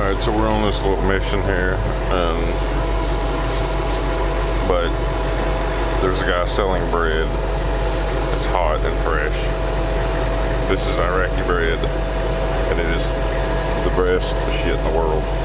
Alright, so we're on this little mission here, but there's a guy selling bread. It's hot and fresh. This is Iraqi bread, and it is the best shit in the world.